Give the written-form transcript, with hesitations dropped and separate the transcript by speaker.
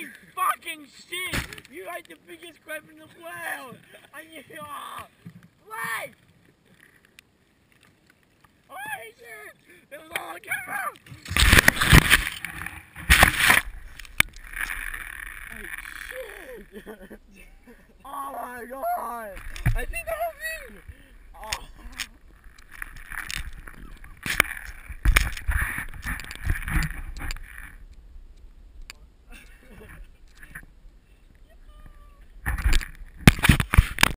Speaker 1: Holy fucking shit! You ate the biggest crab in the world! And you are... Wait! Holy shit! It was all on camera! Oh shit! Oh my god! I think I